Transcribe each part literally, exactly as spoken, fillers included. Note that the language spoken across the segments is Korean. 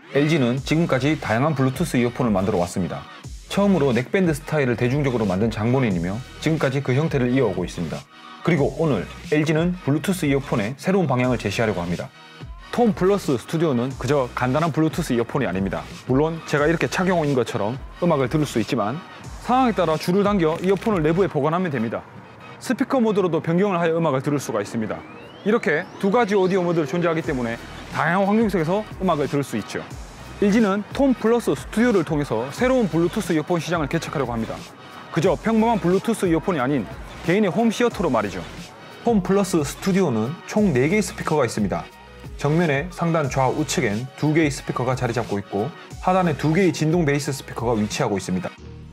엘지는 지금까지 다양한 블루투스 이어폰을 만들어 왔습니다. 처음으로 넥밴드 스타일을 대중적으로 만든 장본인이며 지금까지 그 형태를 이어오고 있습니다. 그리고 오늘 엘지는 블루투스 이어폰의 새로운 방향을 제시하려고 합니다. 톤 플러스 스튜디오는 그저 간단한 블루투스 이어폰이 아닙니다. 물론 제가 이렇게 착용한 인 것처럼 음악을 들을 수 있지만 상황에 따라 줄을 당겨 이어폰을 내부에 보관하면 됩니다. 스피커 모드로도 변경을 하여 음악을 들을 수가 있습니다. 이렇게 두 가지 오디오 모드를 존재하기 때문에 다양한 환경 속에서 음악을 들을 수 있죠. 엘지는 톤 플러스 스튜디오를 통해서 새로운 블루투스 이어폰 시장을 개척하려고 합니다. 그저 평범한 블루투스 이어폰이 아닌 개인의 홈 시어터로 말이죠. 톤 플러스 스튜디오는 총 네 개의 스피커가 있습니다. 정면에 상단 좌우측엔 두 개의 스피커가 자리 잡고 있고 하단에 두 개의 진동 베이스 스피커가 위치하고 있습니다.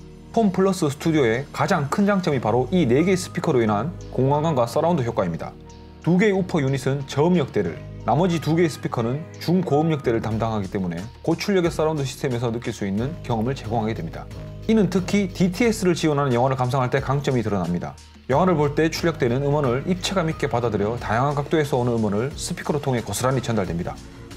톤 플러스 스튜디오의 가장 큰 장점이 바로 이 네 개의 스피커로 인한 공간감과 서라운드 효과입니다. 두 개의 우퍼 유닛은 저음역대를, 나머지 두 개의 스피커는 중고음역대를 담당하기 때문에 고출력의 서라운드 시스템에서 느낄 수 있는 경험을 제공하게 됩니다. 이는 특히 디티에스를 지원하는 영화를 감상할 때 강점이 드러납니다. 영화를 볼 때 출력되는 음원을 입체감 있게 받아들여 다양한 각도에서 오는 음원을 스피커를 통해 고스란히 전달됩니다.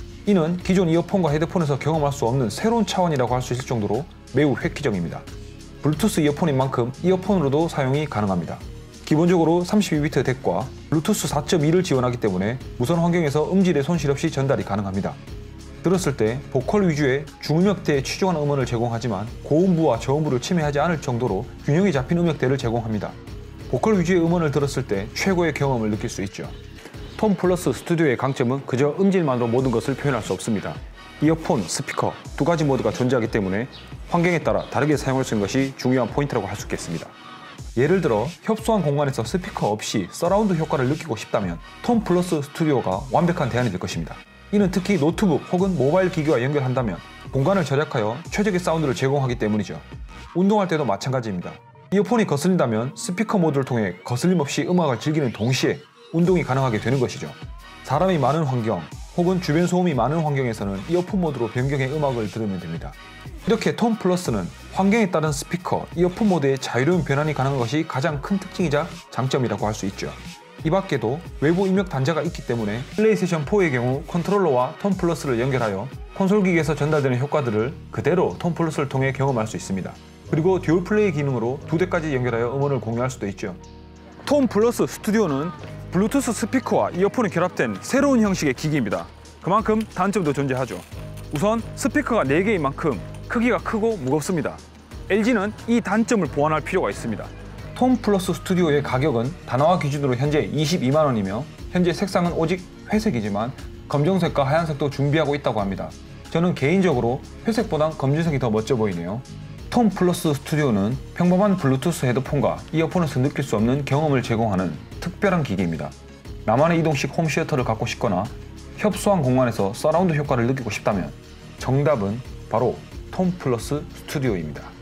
이는 기존 이어폰과 헤드폰에서 경험할 수 없는 새로운 차원이라고 할 수 있을 정도로 매우 획기적입니다. 블루투스 이어폰인 만큼 이어폰으로도 사용이 가능합니다. 기본적으로 삼십이 비트 덱과 블루투스 사 점 이를 지원하기 때문에 무선 환경에서 음질의 손실 없이 전달이 가능합니다. 들었을 때 보컬 위주의 중음역대에 취중한 음원을 제공하지만 고음부와 저음부를 침해하지 않을 정도로 균형이 잡힌 음역대를 제공합니다. 보컬 위주의 음원을 들었을 때 최고의 경험을 느낄 수 있죠. 톤 플러스 스튜디오의 강점은 그저 음질만으로 모든 것을 표현할 수 없습니다. 이어폰, 스피커 두 가지 모드가 존재하기 때문에 환경에 따라 다르게 사용할 수 있는 것이 중요한 포인트라고 할 수 있겠습니다. 예를 들어 협소한 공간에서 스피커 없이 서라운드 효과를 느끼고 싶다면 톤 플러스 스튜디오가 완벽한 대안이 될 것입니다. 이는 특히 노트북 혹은 모바일 기기와 연결한다면 공간을 절약하여 최적의 사운드를 제공하기 때문이죠. 운동할 때도 마찬가지입니다. 이어폰이 거슬린다면 스피커 모드를 통해 거슬림 없이 음악을 즐기는 동시에 운동이 가능하게 되는 것이죠. 사람이 많은 환경 혹은 주변 소음이 많은 환경에서는 이어폰 모드로 변경해 음악을 들으면 됩니다. 이렇게 톤 플러스는 환경에 따른 스피커, 이어폰 모드의 자유로운 변환이 가능한 것이 가장 큰 특징이자 장점이라고 할 수 있죠. 이 밖에도 외부 입력 단자가 있기 때문에 플레이스테이션 포의 경우 컨트롤러와 톤 플러스를 연결하여 콘솔 기기에서 전달되는 효과들을 그대로 톤 플러스를 통해 경험할 수 있습니다. 그리고 듀얼 플레이 기능으로 두 대까지 연결하여 음원을 공유할 수도 있죠. 톤 플러스 스튜디오는 블루투스 스피커와 이어폰이 결합된 새로운 형식의 기기입니다. 그만큼 단점도 존재하죠. 우선 스피커가 네 개인 만큼 크기가 크고 무겁습니다. 엘지는 이 단점을 보완할 필요가 있습니다. 톤 플러스 스튜디오의 가격은 단화화 기준으로 현재 이십이만 원이며 현재 색상은 오직 회색이지만 검정색과 하얀색도 준비하고 있다고 합니다. 저는 개인적으로 회색보단 검정색이 더 멋져 보이네요. 톤 플러스 스튜디오는 평범한 블루투스 헤드폰과 이어폰에서 느낄 수 없는 경험을 제공하는 특별한 기기입니다. 나만의 이동식 홈 시어터를 갖고 싶거나 협소한 공간에서 서라운드 효과를 느끼고 싶다면 정답은 바로 톤 플러스 스튜디오입니다.